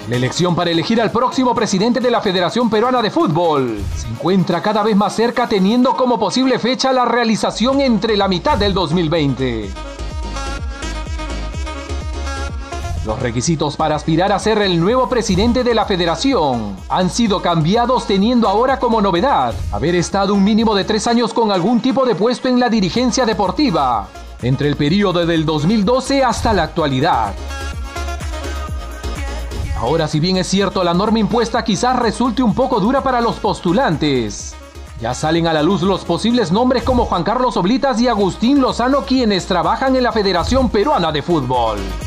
La elección para elegir al próximo presidente de la Federación Peruana de Fútbol se encuentra cada vez más cerca, teniendo como posible fecha la realización entre la mitad del 2020. Los requisitos para aspirar a ser el nuevo presidente de la federación han sido cambiados, teniendo ahora como novedad haber estado un mínimo de 3 años con algún tipo de puesto en la dirigencia deportiva, entre el periodo del 2012 hasta la actualidad. Ahora, si bien es cierto, la norma impuesta quizás resulte un poco dura para los postulantes, ya salen a la luz los posibles nombres como Juan Carlos Oblitas y Agustín Lozano, quienes trabajan en la Federación Peruana de Fútbol.